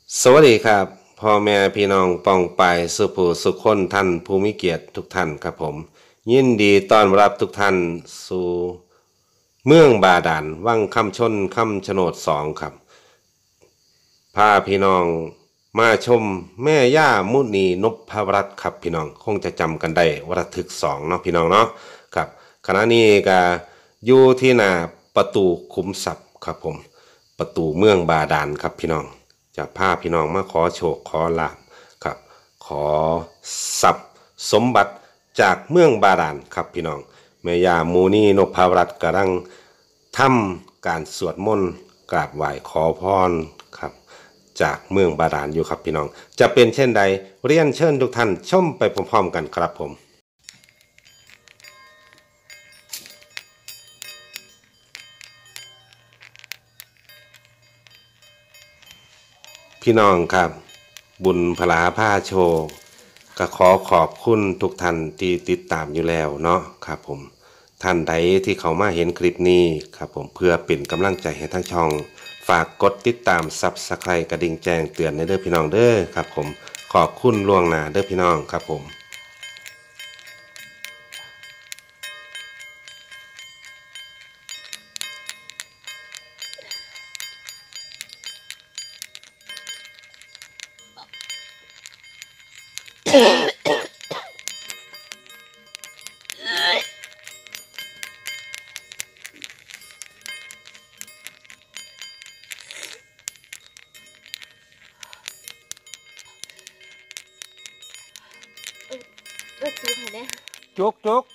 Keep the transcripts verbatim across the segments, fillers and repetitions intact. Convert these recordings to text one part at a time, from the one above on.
สวัสดีครับพ่อแม่พี่น้องปองไปสุผู้สุขคนท่านผู้มีเกียรติทุกท่านครับผมยินดีต้อนรับทุกท่านสู่เมืองบาดาลวังคำชนคำชะโนดสองครับพาพี่น้องมาชมแม่ย่ามุนีนพรัตน์ครับพี่น้องคงจะจำกันได้วรทึกสองเนาะพี่น้องเนาะครับขณะนี้ก็อยู่ที่หน้าประตูขุมทรัพย์ครับผมประตูเมืองบาดาลครับพี่น้อง จะพาพี่น้องมาขอโชคขอลาภครับขอทรัพย์สมบัติจากเมืองบาดาลครับพี่น้องแม่ย่ามูนีนพรัตน์กำลังทำการสวดมนต์กราบไหว้ขอพรครับจากเมืองบาดาลอยู่ครับพี่น้องจะเป็นเช่นใดเรียนเชิญทุกท่านชมไปพร้อมๆกันครับผมพี่น้องครับบุญพลาผ้าโชคก็ขอขอบคุณทุกท่านที่ติดตามอยู่แล้วเนาะครับผมท่านใดที่เขามาเห็นคลิปนี้ครับผมเพื่อเป็นกำลังใจให้ทั้งช่องฝากกดติดตามซับสไครต์กระดิ่งแจ้งเตือนในเด้อพี่น้องเด้อครับผมขอบคุณล่วงหน้าเด้อพี่น้องครับผมเออเออจุกให้แน่จุกจุก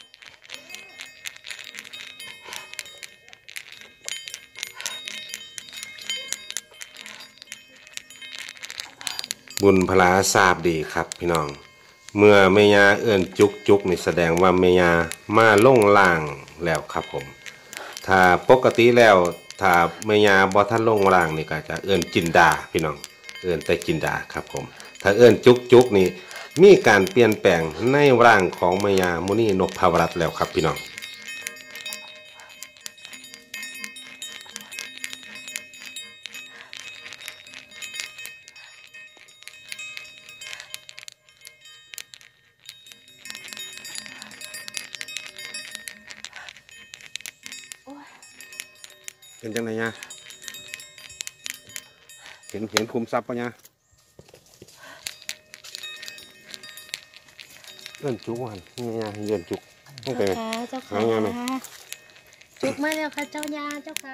บุญพลาทราบดีครับพี่น้องเมื่อเมียาเอื้อนจุกจุกนี่แสดงว่าเมียามาลงล่างแล้วครับผมถ้าปกติแล้วถ้าเมียาบ่ท่านลงล่างนี่ก็จะเอื้อนจินดาพี่น้องเอื้อนแต่จินดาครับผมถ้าเอื้อนจุกจุกนี่มีการเปลี่ยนแปลงในร่างของเมียามุนีนพรัตน์แล้วครับพี่น้องโอ้ยเป็นจังไงเนี่ยเห็นเห็นคุมทรัพย์ปะเนี่ยเอื้อนจุกวันเมียาเอื้อนจุกต้องไปเจ้าค่ะเจ้าหาค่ะงานไหมจุกมาแล้วค่ะเจ้ายาเจ้าค่ะ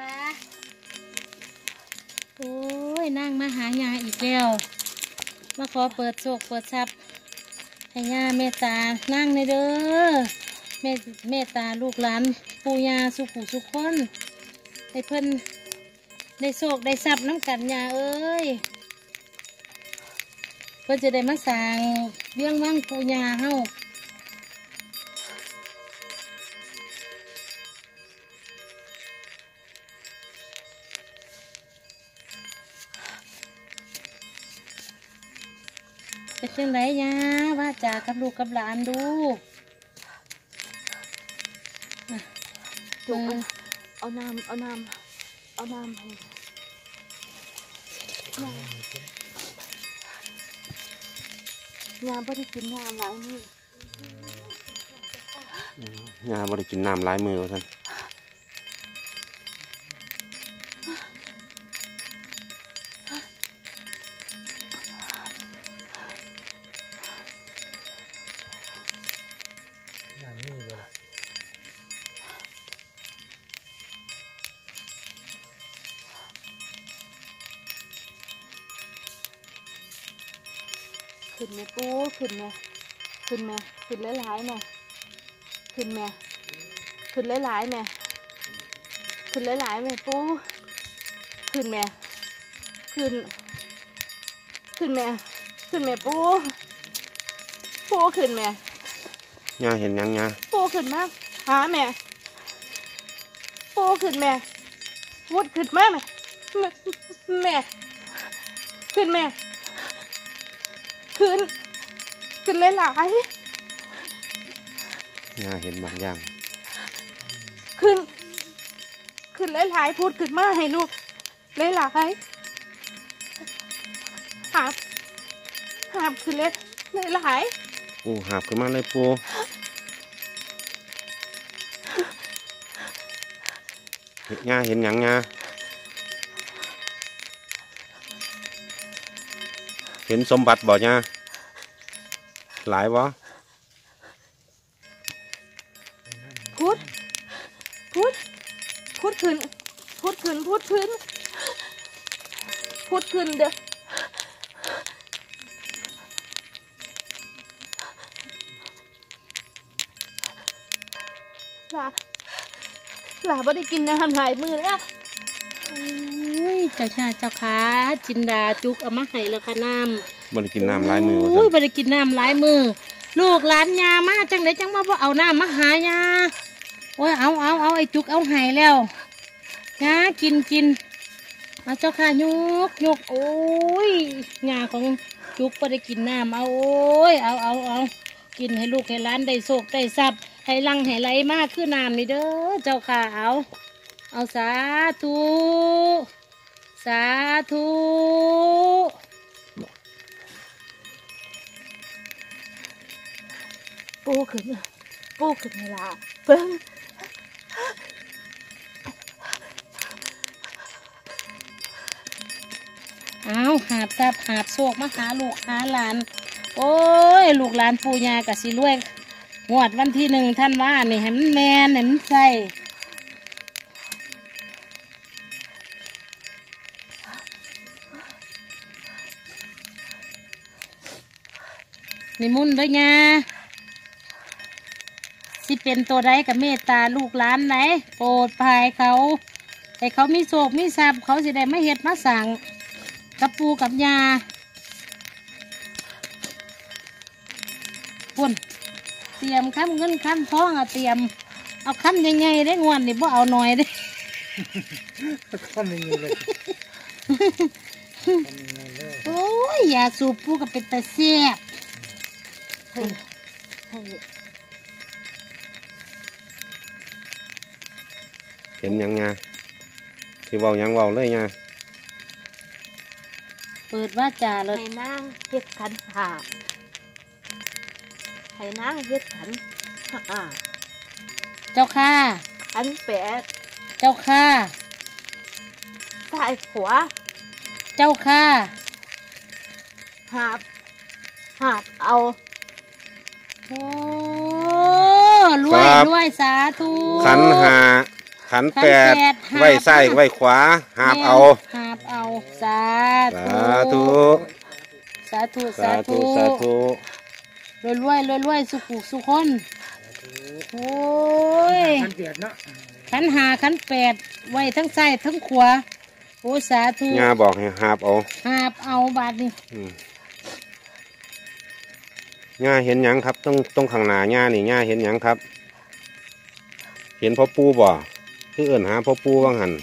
โอ้ยนั่งมาหายาอีกแล้วมาขอเปิดโชคเปิดทรัพย์ให้ยาเมตตานั่งในเด้อเมตเมตตาลูกหลานปู่ย่าสุขุสุขคนให้เพิ่นได้โชคได้ทรัพย์น้ำกันยาเอ้ยเพิ่นจะได้มาสร้างเรื่องว่างปู่ย่าเฮา เป็นจังไรยะว่าจากับลูกกับหลานดูอ่ะจุกมือเอาน้ำเอาน้ำเอาน้ำให้ยายยามไม่ได้กินน้ำหลายมื้อยาบริกินน้ำหลายมือท่านขึ้นแม่ปูขึ้นแม่ขึ้นแม่ขึ้นหลายๆแม่ขึ้นแม่ขึ้นหลายๆแม่ขึ้นหลายๆแม่ปูขึ้นแม่ขึ้นขึ้นแม่ขึ้นแม่ปูปูขึ้นแม่ยาเห็นยังยาปูขึ้นมาหาแม่ปูขึ้นแม่วุดขึ้นมาแม่แม่แม่ขึ้นแม่ขึ้นขึ้นหลายๆยาเห็นบางอย่างขึ้นขึ้นหลายๆพูดขึ้นมาให้ลูกหลายๆหาบหาบขึ้นเลยเลยหลายปูหาบขึ้นมาเลยปูเห็นงาเห็นหยังงาเห็นสมบัติบ่งาหลายบ่พุดพุดพุดขึ้นพุดขึ้นพุดขึ้นพุดขึ้นเด้อหลาหลาบ่ได้กินอาหารหลายมื้อแล้วโอ้ยเจ้าชาเจ้าขาจินดาจุกเอามาให้แล้วค่ะน้ำบ่ได้กินน้ำหลายมือว่าโอ้ซั่ยนบ่ได้กินน้ำหลายมือลูกหลานยามาจังไดจังมาบ่เอาน้ำมาหายาโอ้ยเอาเอาเอาไอ้จุกเอาให้แล้วยากินกินมาเจ้าค่ะยกยกโอ้ยยาของจุกบ่ได้กินน้ำเอาโอ้ยเอาเอาเอากินให้ลูกให้หลานได้โชคได้ทรัพย์ให้ลังให้ไหลมากคือน้ำนี่เด้อเจ้าค่ะเอาเอาสาธุสาธุปูขึ้นปูขึ้นเวลาเพิ่งเอาหาบทรัพย์หาบโชคมาหาลูกหาหลาน โอ้ย ลูกหลานปู่ย่ากะสิรวยงวดวันที่หนึ่งท่านว่านี่ให้มันแมนให้มันใส่นิมนต์เด้อยาสิเป็นตัวใดกับเมตตาลูกหลานไหนโปรดภายเขาให้เขามีโศกมีทรัพย์เขาสิได้ไม่เฮ็ดมาสั่งกับปูกับยาพุ่นเตรียมคำเงินคำทองอะเตรียมเอาคำใหญ่ๆได้งวนนี่บ่เอาหน่อยได้ข้อมือเลยโอ้ยยาสูบปูกับเป็นตาเสียบให้ให้เห็นหยังงาที่เว้าหยังเว้าเลยงาเปิดว่าจ่าเลยให้นางเฮ็ดขันหาให้นางเฮ็ดขันหาเจ้าค่ะขันแปดเจ้าค่ะซ้ายขวาเจ้าค่ะหาบหาบเอาโอ้รวยรวยสาธุขันหาขันแปดขันแปดหาบไว้ซ้ายไว้ขวาหาบเอาหาบเอาสาสาธุธุสาธุสาธุสาธุรวยรวยรวยรวยสุขุสุขคนโอ้ยมันเปียกเนาะขันหาขันแปดไว้ทั้งซ้ายทั้งขวาโอ้สาธุงาบอกให้หาบเอาหาบเอาบาทนี่อืมงาเห็นหยังครับต้องต้องข้างหน้างานี่งาเห็นหยังครับ เห็นพ่อปู่บ่คือเอิ่นหาพ่อปู่ว่างหัน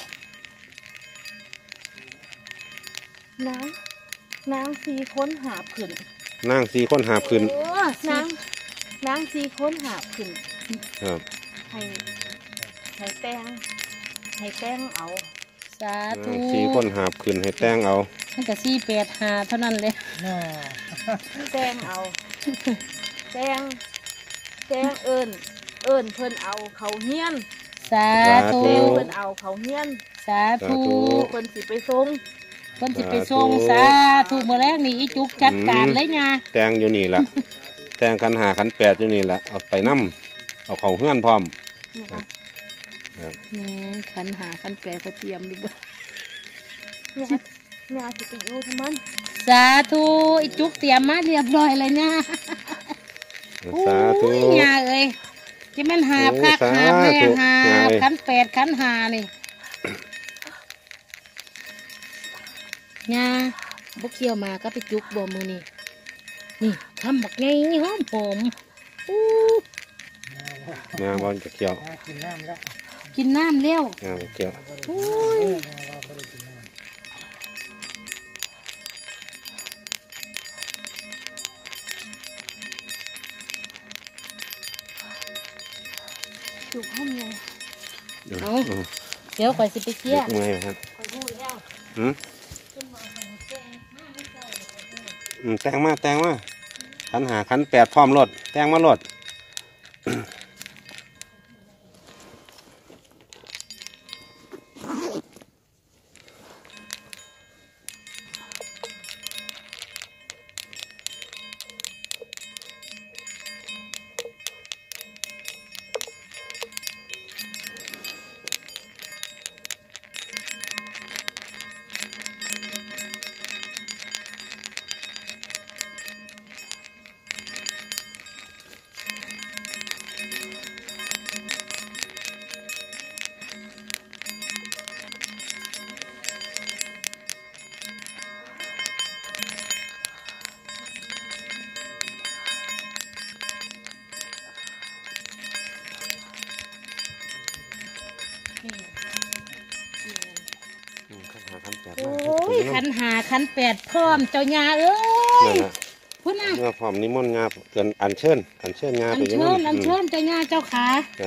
นางนางสี่คนหาบขึ้นนั่งสี่คนหาบขึ้นโอ้นางนางสี่คนหาบขึ้นครับให้ให้แป้งให้แป้งเอาสาธุนั่งสี่คนหาบขึ้นให้แต่งเอามันก็สี่แปดหาเท่านั้นเลยน่าแป้งเอาแป้งแป้งเอิญเอิญเพิ่นเอาเขาเฮียนสาธุแป้งเพิ่นเอาเขาเฮียนสาธุเพิ่นสิไปส่งเพิ่นสิไปส่งสาธุเมื่อแรกนี่อีจุกจัดการเลยไงแต่งอยู่นี่ละ แต่งขันหาขันแปดอยู่นี่ละเอาไปนํเอาเขาเฮือนพร้อมนะคะอืมขันหาขันแปดเขาเตรียมดิบ่เนี่ยเนี่ยสิไปอยู่ทั้งมันสาธุอีจุกเตรียมมาเรียบร้อยเลยเนี่ยสาธุอุ้ยยาเอ้ยที่มันหาบคักโอ้หาบแม่สาธุหาย่าบเอ้ยขันแปดขันหานี่ยาบุกเคี่ยวมาก็ไปจุกบ่มือนี่นี่ทำบักไงหอมหอมอู้งาบอลจะเกี่ยวกินน้ำแล้วกินน้ำเร็วงาเกี่ยวอุ้ยเราไม่ได้กินน้ำจุกห้องยังเอาเดี๋ยวก่อนสิไปเคี่ยเมื่อยครับก่อนพูดแล้วหืมขึ้นมาใส่แกงมาไม่ใส่อืมแต่งมาแต่งมาขันหาขันแปดพร้อมรถแต่งมารถ อืมขันหาขันแปดโอมา้ยขันหาขันแปดพร้อมเจ้ายาเอ้ยนั่นแหละพุ่นน่ะเมื่อพร้อมนิมนต์งาเกินอันเชิญอันเชิญงาอัไปนยังเชินั่ญนอันอืมเชิญเจ้ายาเจ้าขาจ้ะ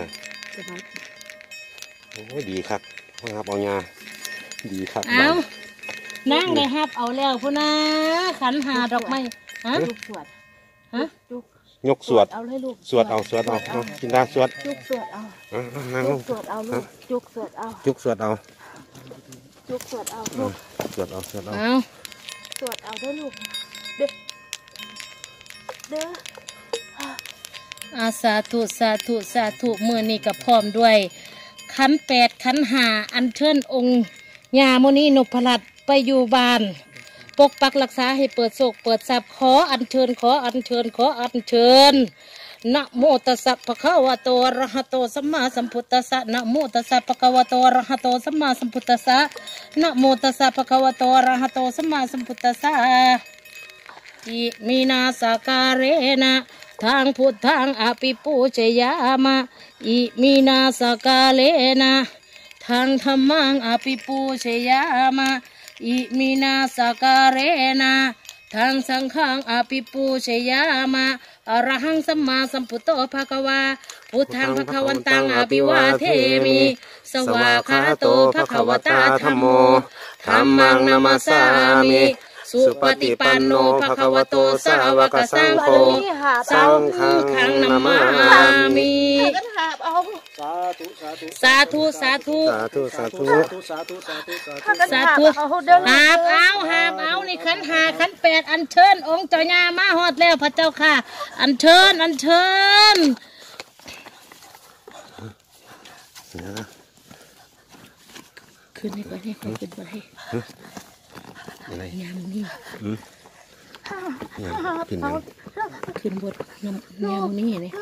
โอ้ยดีครับครับเอางาดีครับเอานั่งเลยครับเอาแล้วพุ่นน่ะขันหาดอกไม้ฮะลูกสวดฮะจุกยกสวดเอาเลยลูกสวดเอาสวดเอาเอากินได้สวดจุกสวดเอาเอาเอานั่งลจุงกสวดเอาลูกจุกสวดเอาจุกสวดเอาจุกสวดเอาอืลูมกสวดเอาสวดเอาเอาสวดเอาเด้อลูกเด้อเด้ออาสาธุสาธุสาธุมือนี่กับพร้อมด้วยขันแปดขันหาอันเชิญองค์ยาโมนีนพรัตน์ไปอยู่บ้าน ปกปักรักษาให้เปิดโศกเปิดทรัพย์ขออัญเชิญขออัญเชิญขออัญเชิญนะโมตัสสะภะคะวะโตอะระหะโตสัมมาสัมพุทธัสสะนะโมตัสสะภะคะวะโตอะระหะโตสัมมาสัมพุทธัสสะนะโมตัสสะภะคะวะโตอะระหะโตสัมมาสัมพุทธัสสะอิมินาสาการเรนะทางพุทธังอภิปูชยามะอิมินาสกาเลนะทางธรรมังอภิปูชยามะอิมินาสการเรนะทางสังฆังอภิปูชยามะอรหังสัมมาสัมพุทโธภะคะวาพุทธังภะคะวันตังอภิวาเทมิสวากขาโตภะคะวตาธัมโมธัมมังนามัสสามิสุปฏิปันโนภะคะวะโตสาวกสังโฆสังฆังนามามิกันหาบเอาสาธุสาธุสาธุสาธุสาธุสาธุสาธุสาธุสาธุสาธุพากันสาหาบธุเอาเด้อหาบเอาหาบเอานี่ขันหาขันแปดอันเชิญองค์เจ้าย่ามาฮอดแล้วพระเจ้าค่ะ อันเชิญอันเชิญขึ้นนี่ก่อนนี่ก่อนขึ้นไปให้อะไรยามนี่อย่างขึ้นยังขึ้นบทน้ำยามนี่นี่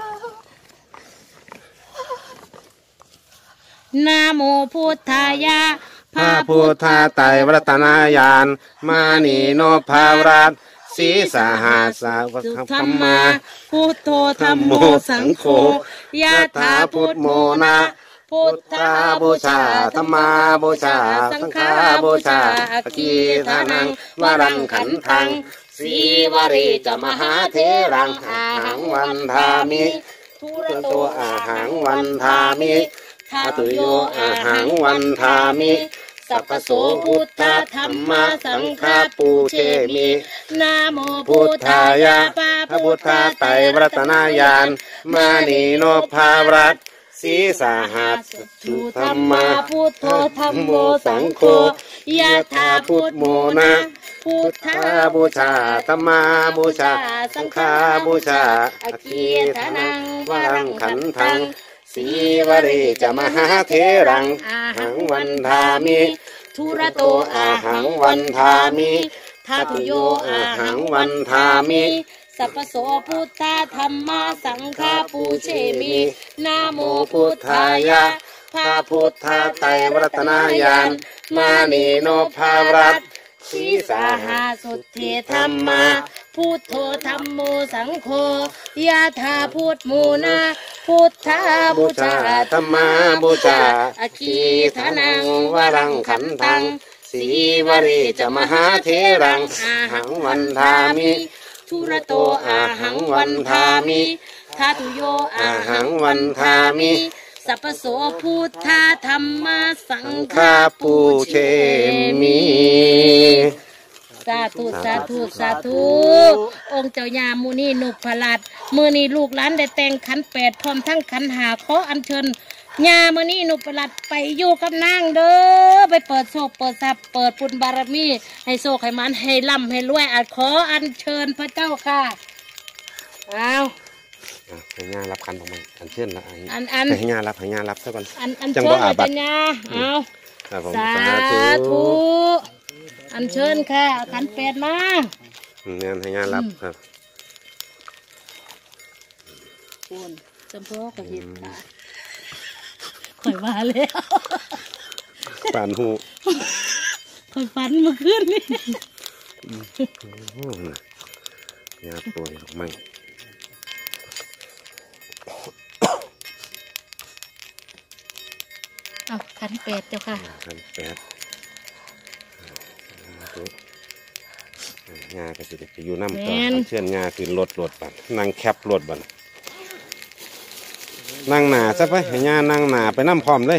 นะโมพุทธายะพระพุทธไตรวรัตนายานมานีโนภาวรัตสีสหัสสาวสุกธธรรรรมามาพุทโธธรรมโมสังโฆยะถาพุทโมนะพุทธาบูชาธรรมาบูชาสังฆาบูชาอคีทานังวรังขันธังสีวรีจะมหาเทรังอาหังวันทามิทุระโตอาหังวันทามิทัตุโยอาหังวันทามิสัพพโสพุทธธรรมสังฆาปูเชมินะโมพุทธายะพระพุทธไตรวรัตนายานมานีโนภาวรัตสีสหัสสุธรรมาพุทโธธรรมโมสังโฆยะถาพุทโมนะพุทธาบูชาธรรมาบูชาสังฆาบูชาอคีทานังวรังขันธังสีวรีจะมหาเทรังอาหังวันทามิทุระโตอาหังวันทามิทัตุโยอาหังวันทามิสัพพโสพุทธธรรมสังฆาปูเชมินะโมพุทธายะพระพุทธไตรวรัตนายานมานีโนภาวรัตสีสาหาสุทธิธรรมาพุทโธธรรมโมสังโฆยะถาพุทโมนะพุทธาบูชาธรรมาบูชาอคีทานังวรังขันธังสีวรีจะมหาเทรังอาหังวันทามิทุระโตอาหังวันทามิทัตุโยอาหังวันทามิสัพพโสพุทธธรรมสังฆาปูเชมิสาธุสาธุสาธุองค์เจ้าย่ามูนีนุพลัดมือนี้ลูกหลานได้แต่งขันแปดพร้อมทั้งขันหาขออัญเชิญย่ามือนี้นุพลัดไปอยู่กับนางเด้อไปเปิดโชคเปิดทรัพย์เปิดปุญบารมีให้โชคให้มันให้ร่ำให้รวยอาจขออัญเชิญพระเจ้าค่ะเอาอ่ะให้ย่ารับคันของมันอันเช่นละอันอันให้ย่ารับให้ย่ารับซะก่อนอันอันจังเชิบ่ญอาอาบัจาติรย์ยาเอาครับผมสาธุอันเชิญค่ะขันแปดมาเนี่ยให้ย่ารับครับปูนจำพวกกับเห็ดค่ะข่อยว่าแล้วปานหูข่อยฝันเมื่อคืนนี่โอ้น่ะย่าป่วยหรอกไม่เอาขันแปดเจ้าค่ะคันแปดงาก็สิจะอยู่น้ำต่อเชื่อนงาคือรถรถบันนั่งแคบรถบันนั่งหนาซะไปให้งานั่งหนาไปน้ำพร้อมเลย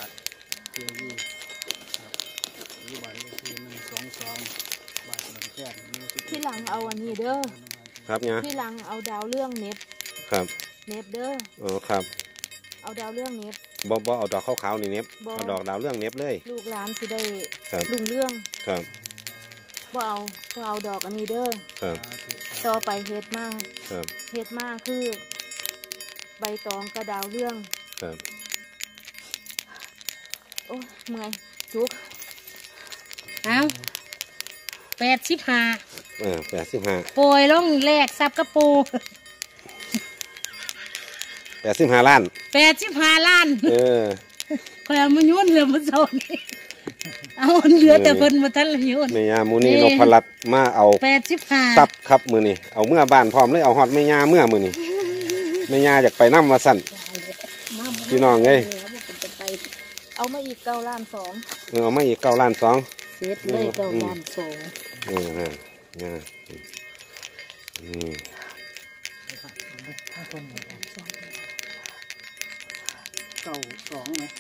ที่หลังเอาอันนี้เด้อครับงาที่หลังเอาดาวเรื่องเน็บครับเน็บเด้ออ๋อครับเอาดาวเรื่องเน็บบ่บ่เอาดอกขาวๆนี่เน็บบ่เอาดอกดาวเรื่องเน็บเลยลูกหลานสิได้ครับลุงเรื่องครับบ่เอาบ่เอาดอกอันนี้เด้อครับต่อไปเฮ็ดมากครับเฮ็ดมากคือ ใบตองกระดาวเรื่องครับโอ้ยเมื่อยจุกเอาแปดสิบห้าเออแปดสิบห้าโปรยลงแลกซับกระปูแปดสิบห้าล้านแปดสิบห้าล้านเออข่อยเอามาโยนเหลือมาโซนเอาเหลือแต่เพิ่นมาทันละโยนแม่ยามูนี่นพรัตน์มาเอาแปดสิบห้าซับครับมือนี่เอาเมื่อบ้านพร้อมเลยเอาฮอดแม่ยาเมื่อมือนี่แม่ยาอยากไปน้ำมาสั่นพี่น้องเอ้ยเอามาอีกเก้าล้านสองเออเอามาอีกเก้าล้านสองเสร็จเลยเก้าล้านสองเออฮะยาอืมเก้าสองไหม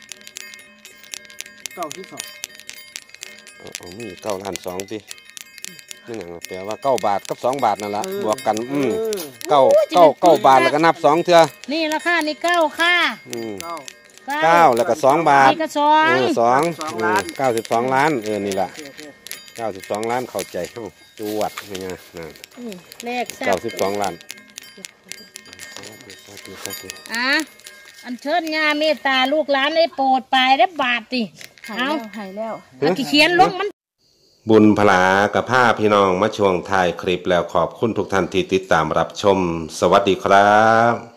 เก้าที่สองเอาเอามีเก้าล้านสองสินี่หนังแปลว่าเก้าบาทกับสองบาทนั่นละบวกกันอืมเก้าเก้าเก้าบาทแล้วก็นับสองเท่านี่ราคานี่เก้าค่ะอืมเก้าเก้าแล้วก็สองบาทนี่ก็สองเออสองสองล้านเก้าสิบสองล้านเออนี่แหละโอเคเก้าสิบสองล้านเข้าใจเฮ้าจวดนี่ไงนั่นนี่เลขซัเก้าบสิบสองล้านอ่ะอันเชิญงาเมตตาลูกหลานได้โปรดไปได้บาทดิหายเอาแล้วหายแล้วเอากี่เขียนลงมันบุญพลากับผ้าพี่น้องมาช่วงท้ายคลิปแล้วขอบคุณทุกท่านที่ติดตามรับชม สวัสดีครับ